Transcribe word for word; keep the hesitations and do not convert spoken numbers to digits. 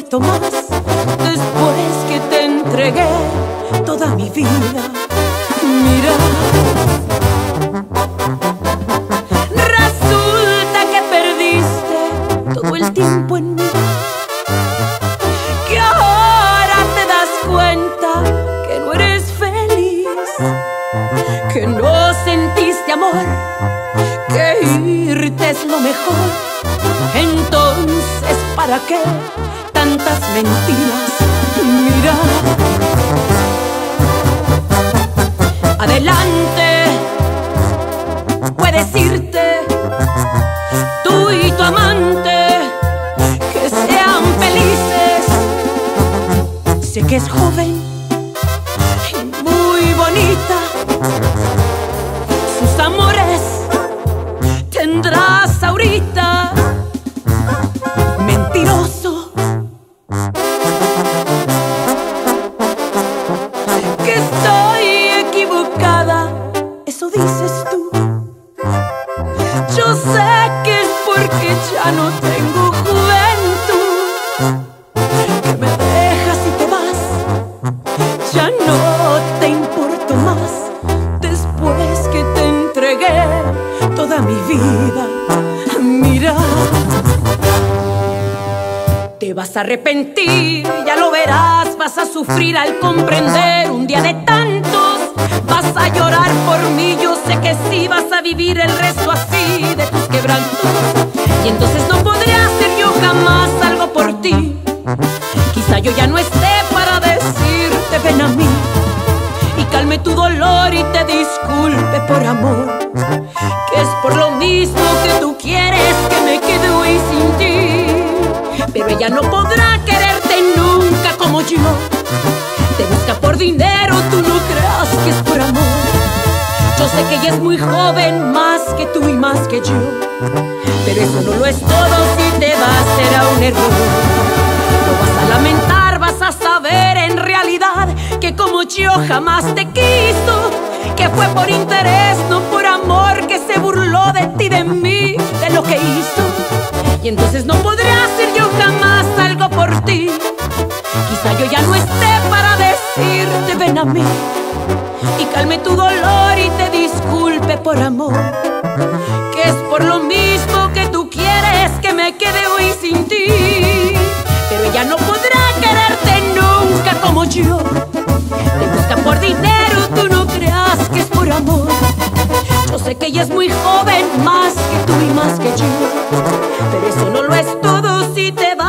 importo más después que te entregué toda mi vida. Mira, resulta que perdiste todo el tiempo en mí, que ahora te das cuenta que no eres feliz, que no sentiste amor, que irte es lo mejor. Entonces, ¿para qué tantas mentiras? Mira, adelante, puedes irte, tú y tu amante, que sean felices. Sé que es joven y muy bonita, sus amores tendrás ahorita. Mentiroso, que estoy equivocada, eso dices tú. Yo sé que es porque ya no tengo juventud, que me dejas y te vas, ya no te importo más después que te entregué toda mi vida. Mira, te vas a arrepentir, ya lo verás, vas a sufrir al comprender un día de tantos. Vas a llorar por mí, yo sé que sí, vas a vivir el resto así de tus quebrantos. Y entonces no podré hacer yo jamás algo por ti. Quizá yo ya no esté para decirte ven a mí, y calme tu dolor y te disculpe por amor, que es por lo mismo que tú quieres que me quede hoy sin ti. Pero ella no podrá quererte nunca como yo. Te busca por dinero, tú no creas que es por amor. Yo sé que ella es muy joven, más que tú y más que yo, pero eso no lo es todo, si te vas será un error. Lo vas a lamentar, vas a saber en realidad que como yo jamás te quiso, que fue por interés, no por amor, que se burló de ti, de mí, de lo que hizo. Y entonces no podré hacer yo jamás algo por ti. Quizá yo ya no esté para decirte ven a mí, y calme tu dolor y te disculpe por amor, que es por lo mismo que tú quieres que me quede hoy sin ti. Pero ella no podrá quererte nunca como yo. Te busca por dinero, tú no creas que es por amor. Yo sé que ella es muy joven, más que tú y más que yo, pero eso no lo es todo, si te vas